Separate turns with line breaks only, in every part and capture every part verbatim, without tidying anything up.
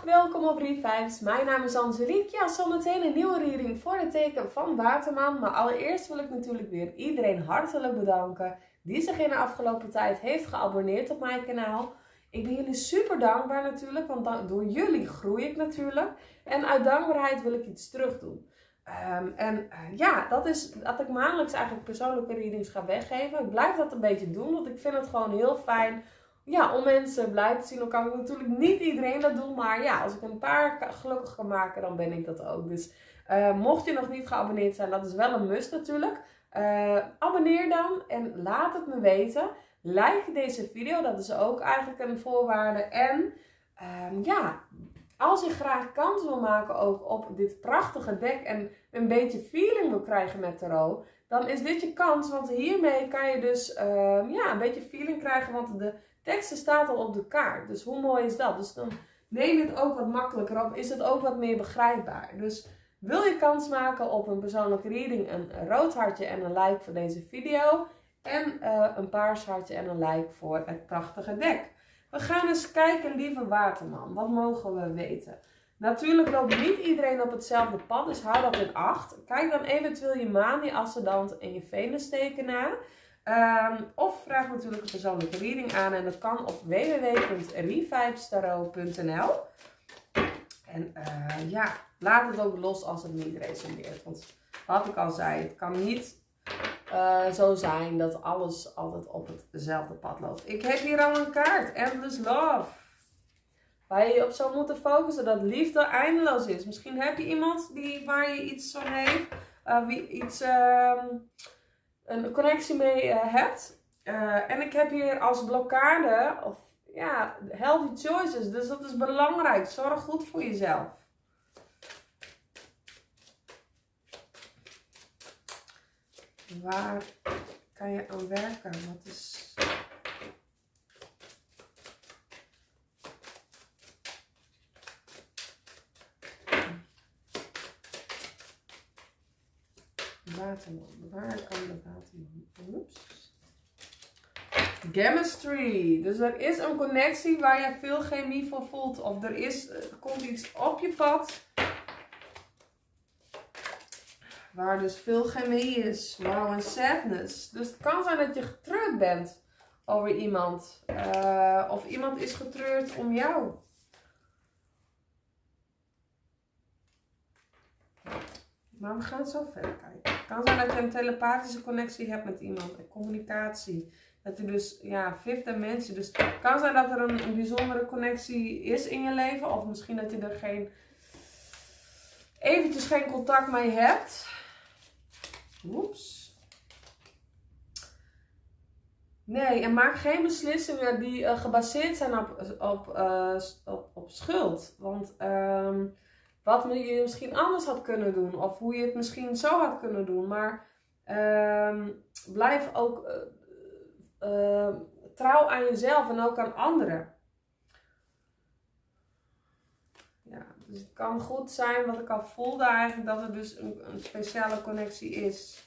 welkom op Reefvibes. Mijn naam is Angelique. Ja, zometeen een nieuwe reading voor het teken van Waterman. Maar allereerst wil ik natuurlijk weer iedereen hartelijk bedanken die zich in de afgelopen tijd heeft geabonneerd op mijn kanaal. Ik ben jullie super dankbaar natuurlijk, want door jullie groei ik natuurlijk. En uit dankbaarheid wil ik iets terug doen. Um, en uh, ja, dat is dat ik maandelijks eigenlijk persoonlijke readings ga weggeven. Ik blijf dat een beetje doen, want ik vind het gewoon heel fijn. Ja, om mensen blij te zien. Dan kan ik natuurlijk niet iedereen dat doen. Maar ja, als ik een paar gelukkig kan maken, dan ben ik dat ook. Dus uh, mocht je nog niet geabonneerd zijn, dat is wel een must natuurlijk. Uh, abonneer dan en laat het me weten. Like deze video, dat is ook eigenlijk een voorwaarde. En uh, ja, als je graag kans wil maken ook op dit prachtige deck en een beetje feeling wil krijgen met tarot, dan is dit je kans. Want hiermee kan je dus uh, ja, een beetje feeling krijgen, want de teksten staat al op de kaart. Dus hoe mooi is dat? Dus dan neem je het ook wat makkelijker op. Is het ook wat meer begrijpbaar. Dus wil je kans maken op een persoonlijke reading? Een rood hartje en een like voor deze video. En uh, een paars hartje en een like voor het prachtige deck. We gaan eens kijken, lieve Waterman. Wat mogen we weten? Natuurlijk loopt niet iedereen op hetzelfde pad. Dus hou dat in acht. Kijk dan eventueel je maan, je ascendant en je venusteken na. Um, of vraag natuurlijk een persoonlijke reading aan en dat kan op w w w punt reefvibestarot punt n l. En uh, ja, laat het ook los als het niet resoneert. Want wat ik al zei, het kan niet uh, zo zijn dat alles altijd op hetzelfde pad loopt. Ik heb hier al een kaart, Endless Love. Waar je je op zou moeten focussen, dat liefde eindeloos is. Misschien heb je iemand die, waar je iets van heeft, uh, wie iets... Uh, een connectie mee uh, hebt. Uh, en ik heb hier als blokkade, of ja, healthy choices. Dus dat is belangrijk. Zorg goed voor jezelf. Waar kan je aan werken? Wat is... Waterman. Waar kan de Waterman? Oeps. Chemistry. Dus er is een connectie waar je veel chemie voor voelt. Of er, is, er komt iets op je pad. Waar dus veel chemie is. Wow, en sadness. Dus het kan zijn dat je getreurd bent over iemand. Uh, of iemand is getreurd om jou. Maar we gaan zo verder kijken. Het kan zijn dat je een telepathische connectie hebt met iemand. En communicatie. Dat je dus, ja, fifth dimension. Dus het kan zijn dat er een, een bijzondere connectie is in je leven. Of misschien dat je er geen, eventjes geen contact mee hebt. Oeps. Nee, en maak geen beslissingen die uh, gebaseerd zijn op, op, uh, op, op schuld. Want... Um, wat je misschien anders had kunnen doen. Of hoe je het misschien zo had kunnen doen. Maar uh, blijf ook uh, uh, trouw aan jezelf en ook aan anderen. Ja, dus het kan goed zijn, wat ik al voelde eigenlijk, dat er dus een, een speciale connectie is.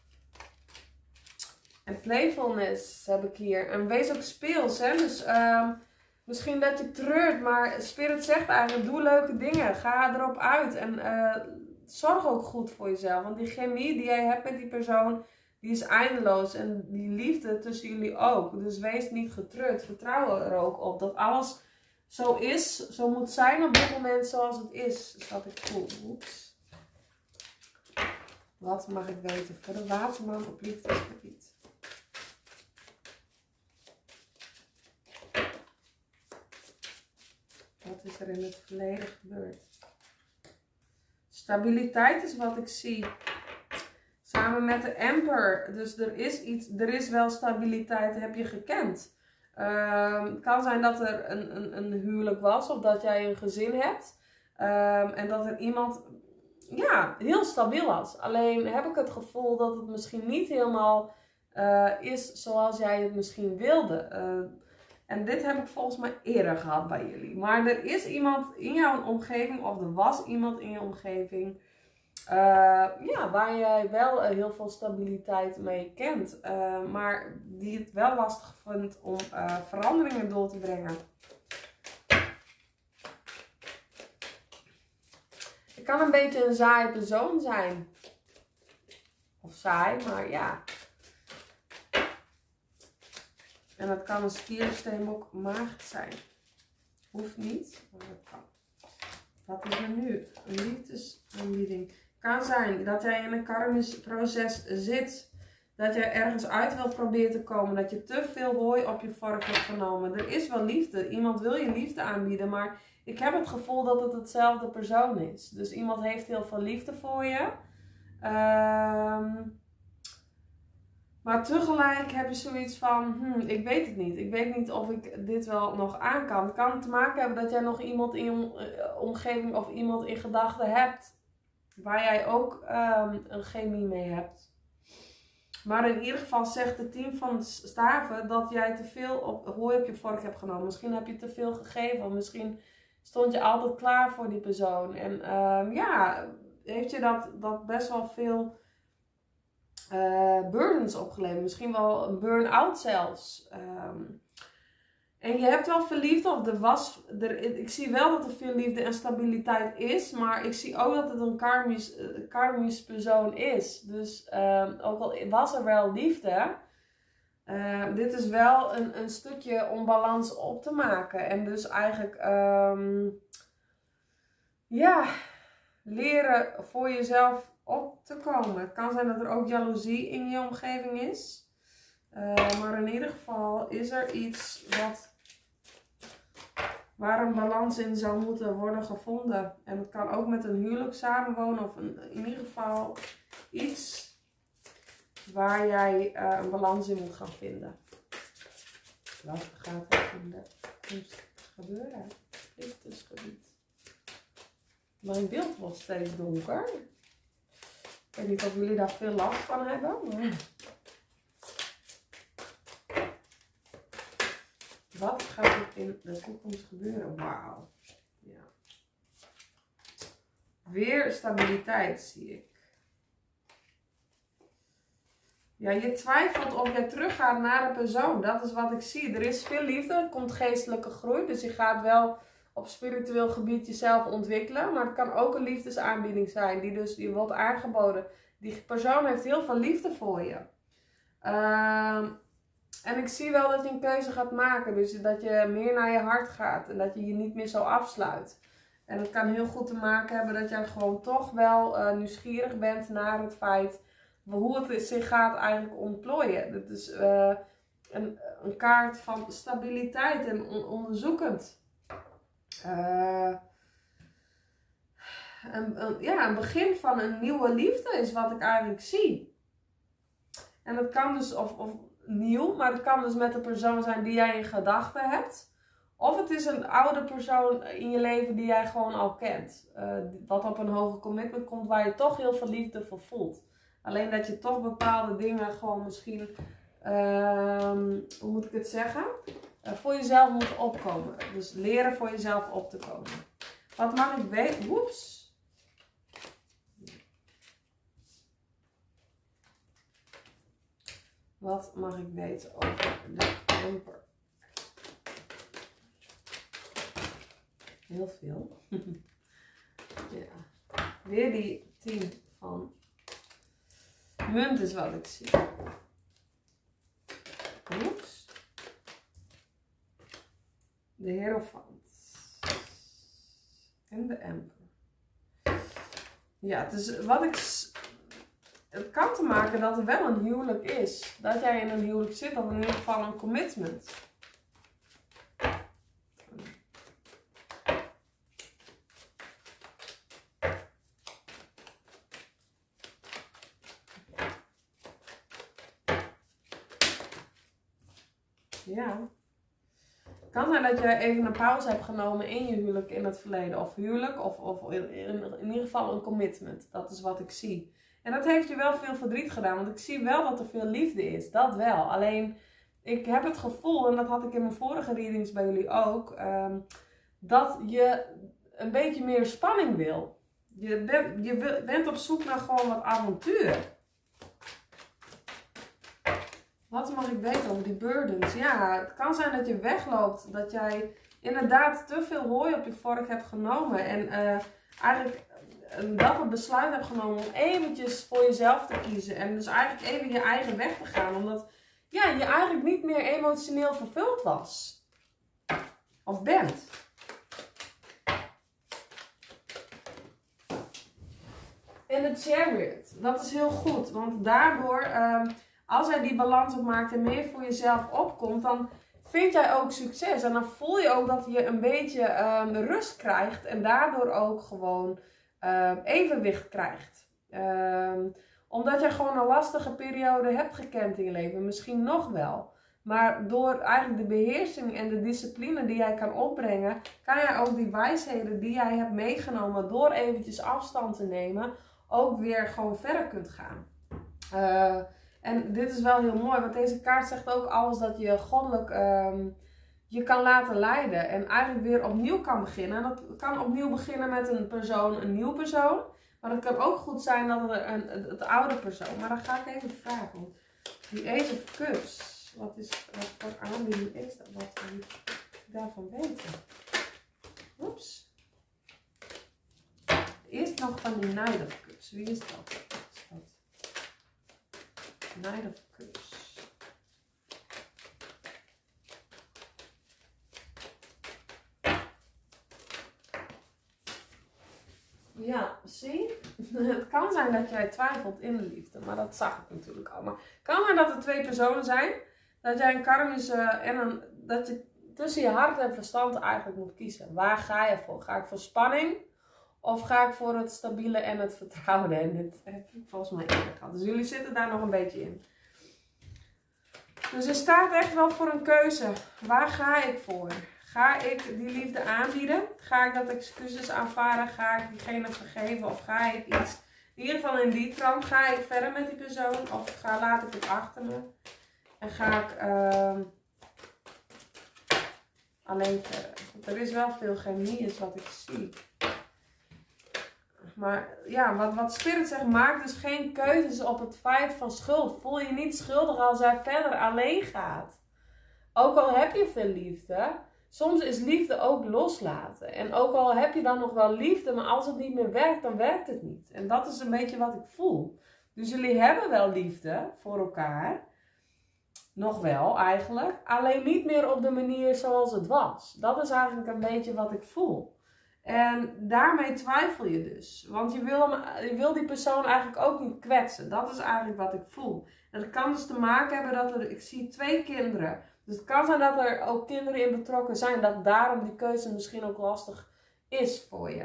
En playfulness heb ik hier. En wees ook speels, hè. Dus... Uh, Misschien dat je treurt, maar Spirit zegt eigenlijk, doe leuke dingen. Ga erop uit en uh, zorg ook goed voor jezelf. Want die chemie die jij hebt met die persoon, die is eindeloos. En die liefde tussen jullie ook. Dus wees niet getreurd. Vertrouw er ook op dat alles zo is, zo moet zijn op dit moment zoals het is. Dus wat ik voel. Oeps. Wat mag ik weten voor de Waterman op liefdesgebied? Wat is er in het verleden gebeurd? Stabiliteit is wat ik zie. Samen met de Emperor. Dus er is iets, er is wel stabiliteit, heb je gekend. Um, het kan zijn dat er een, een, een huwelijk was of dat jij een gezin hebt. Um, en dat er iemand, ja, heel stabiel was. Alleen heb ik het gevoel dat het misschien niet helemaal uh, is zoals jij het misschien wilde. Uh, En dit heb ik volgens mij eerder gehad bij jullie. Maar er is iemand in jouw omgeving, of er was iemand in je omgeving, uh, ja, waar jij wel uh, heel veel stabiliteit mee kent. Uh, maar die het wel lastig vindt om uh, veranderingen door te brengen. Je kan een beetje een saai persoon zijn. Of saai, maar ja. En dat kan een stiersteen ook maagd zijn. Hoeft niet, maar dat kan. Wat is er nu? Een liefdesaanbieding. Kan zijn dat jij in een karmisch proces zit. Dat jij ergens uit wilt proberen te komen. Dat je te veel hooi op je vork hebt genomen. Er is wel liefde. Iemand wil je liefde aanbieden. Maar ik heb het gevoel dat het hetzelfde persoon is. Dus iemand heeft heel veel liefde voor je. Um, maar tegelijk heb je zoiets van, hmm, ik weet het niet. Ik weet niet of ik dit wel nog aan kan. Het kan te maken hebben dat jij nog iemand in je omgeving of iemand in gedachten hebt. Waar jij ook um, een chemie mee hebt. Maar in ieder geval zegt het team van staven dat jij te veel op, hooi op je vork hebt genomen. Misschien heb je te veel gegeven. Misschien stond je altijd klaar voor die persoon. En um, ja, heeft je dat, dat best wel veel uh, burdens opgeleverd. Misschien wel een burn-out zelfs. Um, en je hebt wel veel liefde. Of er was, er, ik zie wel dat er veel liefde en stabiliteit is. Maar ik zie ook dat het een karmisch, uh, karmisch persoon is. Dus um, ook al was er wel liefde. Uh, dit is wel een, een stukje om balans op te maken. En dus eigenlijk um, ja, leren voor jezelf op te komen. Het kan zijn dat er ook jaloezie in je omgeving is. Uh, maar in ieder geval is er iets wat, waar een balans in zou moeten worden gevonden. En het kan ook met een huwelijk samenwonen. Of een, in ieder geval iets waar jij uh, een balans in moet gaan vinden. Wat gaat er in de toekomst gebeuren? Liefdesgebied. Mijn beeld wordt steeds donker. Ik weet niet of jullie daar veel last van hebben. Maar... wat gaat er in de toekomst gebeuren? Wauw. Ja. Weer stabiliteit zie ik. Ja, je twijfelt of je teruggaat naar een persoon. Dat is wat ik zie. Er is veel liefde. Er komt geestelijke groei. Dus je gaat wel op spiritueel gebied jezelf ontwikkelen. Maar het kan ook een liefdesaanbieding zijn. Die dus die wordt aangeboden. Die persoon heeft heel veel liefde voor je. Uh, en ik zie wel dat je een keuze gaat maken. Dus dat je meer naar je hart gaat. En dat je je niet meer zo afsluit. En het kan heel goed te maken hebben dat jij gewoon toch wel uh, nieuwsgierig bent naar het feit... hoe het zich gaat eigenlijk ontplooien. Dat is uh, een, een kaart van stabiliteit en on onderzoekend. Uh, een, een, ja, een begin van een nieuwe liefde is wat ik eigenlijk zie. En dat kan dus, of, of nieuw, maar het kan dus met de persoon zijn die jij in gedachten hebt. Of het is een oude persoon in je leven die jij gewoon al kent. Uh, wat op een hoger commitment komt waar je toch heel veel liefde voor voelt. Alleen dat je toch bepaalde dingen gewoon misschien, uh, hoe moet ik het zeggen, uh, voor jezelf moet opkomen. Dus leren voor jezelf op te komen. Wat mag ik weten? Woeps. Wat mag ik weten over de Emperor? Heel veel. Ja. Weer die tien van munt is wat ik zie. Oeps. De Hierophant. En de Emperor. Ja, dus wat ik... het kan te maken dat er wel een huwelijk is. Dat jij in een huwelijk zit, of in ieder geval een commitment. Ja. Het kan zijn dat je even een pauze hebt genomen in je huwelijk in het verleden. Of huwelijk, of, of in, in, in ieder geval een commitment. Dat is wat ik zie. En dat heeft je wel veel verdriet gedaan. Want ik zie wel dat er veel liefde is. Dat wel. Alleen, ik heb het gevoel, en dat had ik in mijn vorige readings bij jullie ook. Um, dat je een beetje meer spanning wil. Je, ben, je bent op zoek naar gewoon wat avontuur. Wat mag ik weten over die burdens? Ja, het kan zijn dat je wegloopt. Dat jij inderdaad te veel hooi op je vork hebt genomen. En uh, eigenlijk dat het besluit hebt genomen om eventjes voor jezelf te kiezen. En dus eigenlijk even je eigen weg te gaan. Omdat ja, je eigenlijk niet meer emotioneel vervuld was. Of bent. En de Chariot, dat is heel goed. Want daardoor, um, als jij die balans opmaakt en meer voor jezelf opkomt, dan vind jij ook succes. En dan voel je ook dat je een beetje um, rust krijgt. En daardoor ook gewoon um, evenwicht krijgt. Um, omdat jij gewoon een lastige periode hebt gekend in je leven. Misschien nog wel. Maar door eigenlijk de beheersing en de discipline die jij kan opbrengen, kan jij ook die wijsheden die jij hebt meegenomen door eventjes afstand te nemen, ook weer gewoon verder kunt gaan. Uh, en dit is wel heel mooi, want deze kaart zegt ook alles dat je goddelijk um, je kan laten leiden. En eigenlijk weer opnieuw kan beginnen. En dat kan opnieuw beginnen met een persoon, een nieuw persoon. Maar het kan ook goed zijn dat het een, het oude persoon. Maar dan ga ik even vragen. Die Ace of Cups. Wat is, wat voor aanbieding is dat? Wat wil ik daarvan weten? Oeps. Eerst nog van die Knight of Cups. Wie is dat? Wat is dat? Knight of Cups. Ja, zie? Het kan zijn dat jij twijfelt in de liefde. Maar dat zag ik natuurlijk al. Maar het kan zijn dat er twee personen zijn. Dat jij een karmische en een, dat je tussen je hart en verstand eigenlijk moet kiezen. Waar ga je voor? Ga ik voor spanning? Of ga ik voor het stabiele en het vertrouwde? En dit heb ik volgens mij eerder gehad. Dus jullie zitten daar nog een beetje in. Dus er staat echt wel voor een keuze. Waar ga ik voor? Ga ik die liefde aanbieden? Ga ik dat excuses aanvaarden? Ga ik diegene vergeven? Of ga ik iets, in ieder geval in die trant, ga ik verder met die persoon? Of ga, laat ik het achter me? En ga ik uh, alleen verder. Er is wel veel chemie, is wat ik zie. Maar ja, wat, wat Spirit zegt, maak dus geen keuzes op het feit van schuld. Voel je niet schuldig als hij verder alleen gaat. Ook al heb je veel liefde, soms is liefde ook loslaten. En ook al heb je dan nog wel liefde, maar als het niet meer werkt, dan werkt het niet. En dat is een beetje wat ik voel. Dus jullie hebben wel liefde voor elkaar. Nog wel eigenlijk. Alleen niet meer op de manier zoals het was. Dat is eigenlijk een beetje wat ik voel. En daarmee twijfel je dus. Want je wil, hem, je wil die persoon eigenlijk ook niet kwetsen. Dat is eigenlijk wat ik voel. En dat kan dus te maken hebben dat er, ik zie twee kinderen. Dus het kan zijn dat er ook kinderen in betrokken zijn. Dat daarom die keuze misschien ook lastig is voor je.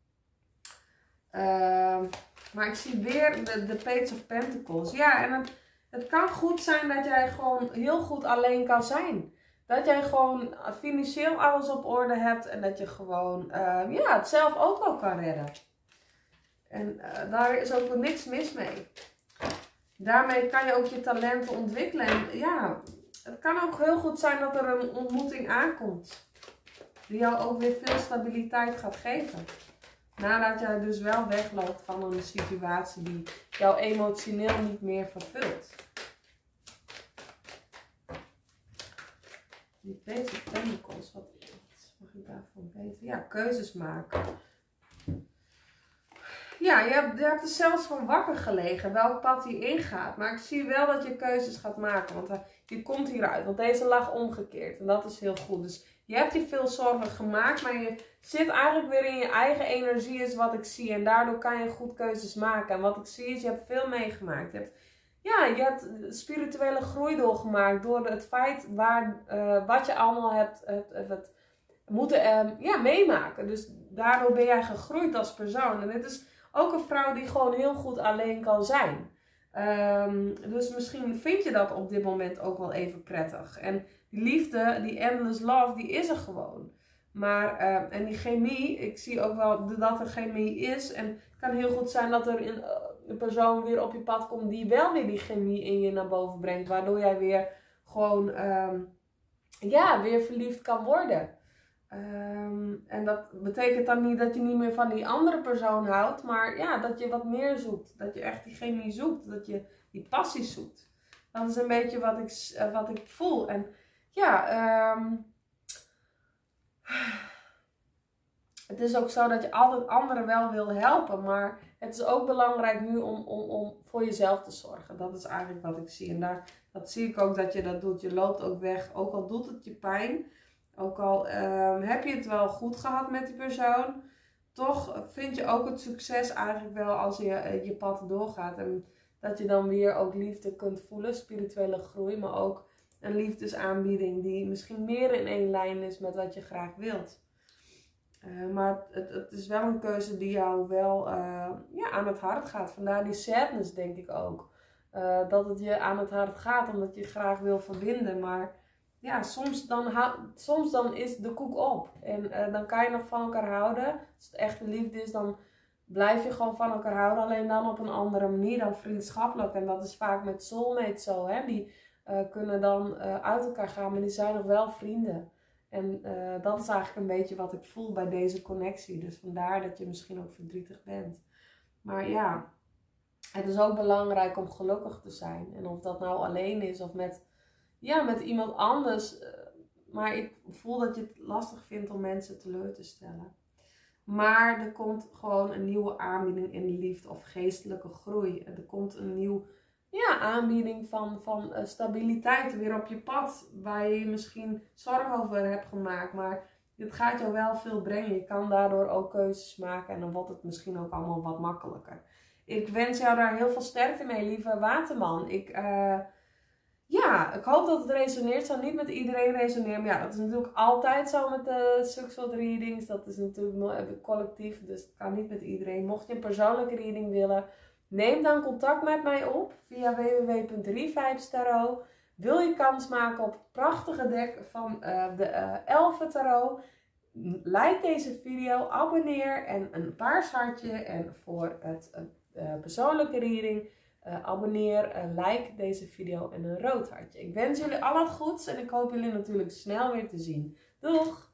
Uh, maar ik zie weer de, de Page of Pentacles. Ja, en het, het kan goed zijn dat jij gewoon heel goed alleen kan zijn. Dat jij gewoon financieel alles op orde hebt. En dat je gewoon uh, ja, het zelf ook wel kan redden. En uh, daar is ook niks mis mee. Daarmee kan je ook je talenten ontwikkelen. En ja, het kan ook heel goed zijn dat er een ontmoeting aankomt. Die jou ook weer veel stabiliteit gaat geven. Nadat jij dus wel wegloopt van een situatie die jou emotioneel niet meer vervult. Die Page of Pentacles, wat mag ik daarvan weten? Ja, keuzes maken. Ja, je hebt, je hebt er zelfs van wakker gelegen welk pad hij ingaat. Maar ik zie wel dat je keuzes gaat maken. Want hij, je komt hieruit. Want deze lag omgekeerd. En dat is heel goed. Dus je hebt je veel zorgen gemaakt. Maar je zit eigenlijk weer in je eigen energie is wat ik zie. En daardoor kan je goed keuzes maken. En wat ik zie is je hebt veel meegemaakt. Je hebt, ja, je hebt spirituele groei doorgemaakt. Door het feit waar, uh, wat je allemaal hebt, hebt, hebt, hebt moeten uh, ja, meemaken. Dus daardoor ben jij gegroeid als persoon. En dit is ook een vrouw die gewoon heel goed alleen kan zijn. Um, dus misschien vind je dat op dit moment ook wel even prettig. En die liefde, die endless love, die is er gewoon. Maar, uh, en die chemie, ik zie ook wel dat er chemie is. En het kan heel goed zijn dat er een, uh, een persoon weer op je pad komt die wel weer die chemie in je naar boven brengt. Waardoor jij weer gewoon, um, ja, weer verliefd kan worden. Um, en dat betekent dan niet dat je niet meer van die andere persoon houdt, maar ja, dat je wat meer zoekt. Dat je echt die chemie zoekt, dat je die passie zoekt. Dat is een beetje wat ik, uh, wat ik voel. En ja, um, het is ook zo dat je altijd anderen wel wil helpen. Maar het is ook belangrijk nu om, om, om voor jezelf te zorgen. Dat is eigenlijk wat ik zie. En daar, dat zie ik ook dat je dat doet. Je loopt ook weg. Ook al doet het je pijn. Ook al um, heb je het wel goed gehad met die persoon. Toch vind je ook het succes eigenlijk wel als je uh, je pad doorgaat. En dat je dan weer ook liefde kunt voelen. Spirituele groei. Maar ook een liefdesaanbieding die misschien meer in één lijn is met wat je graag wilt. Uh, maar het, het is wel een keuze die jou wel uh, ja, aan het hart gaat. Vandaar die sadness, denk ik ook. Uh, dat het je aan het hart gaat omdat je graag wil verbinden. Maar ja, soms dan, soms dan is de koek op. En uh, dan kan je nog van elkaar houden. Als het echte liefde is, dan blijf je gewoon van elkaar houden. Alleen dan op een andere manier dan vriendschappelijk. En dat is vaak met soulmates zo. Hè? Die uh, kunnen dan uh, uit elkaar gaan, maar die zijn nog wel vrienden. En uh, dat is eigenlijk een beetje wat ik voel bij deze connectie. Dus vandaar dat je misschien ook verdrietig bent. Maar ja, het is ook belangrijk om gelukkig te zijn. En of dat nou alleen is of met, ja, met iemand anders. Uh, maar ik voel dat je het lastig vindt om mensen teleur te stellen. Maar er komt gewoon een nieuwe aanbieding in de liefde of geestelijke groei. Er komt een nieuw... Ja, aanbieding van, van uh, stabiliteit weer op je pad. Waar je je misschien zorgen over hebt gemaakt. Maar het gaat jou wel veel brengen. Je kan daardoor ook keuzes maken. En dan wordt het misschien ook allemaal wat makkelijker. Ik wens jou daar heel veel sterkte mee, lieve waterman. Ik, uh, ja, ik hoop dat het resoneert. Het zal niet met iedereen resoneren. Maar ja, dat is natuurlijk altijd zo met de Succesvol readings. Dat is natuurlijk collectief. Dus het kan niet met iedereen. Mocht je een persoonlijke reading willen... Neem dan contact met mij op via w w w punt revives tarot. Wil je kans maken op het prachtige deck van uh, de uh, Elfen Tarot? Like deze video, abonneer en een paars hartje. En voor het uh, uh, persoonlijke reading, uh, abonneer, uh, like deze video en een rood hartje. Ik wens jullie al het goeds en ik hoop jullie natuurlijk snel weer te zien. Doeg!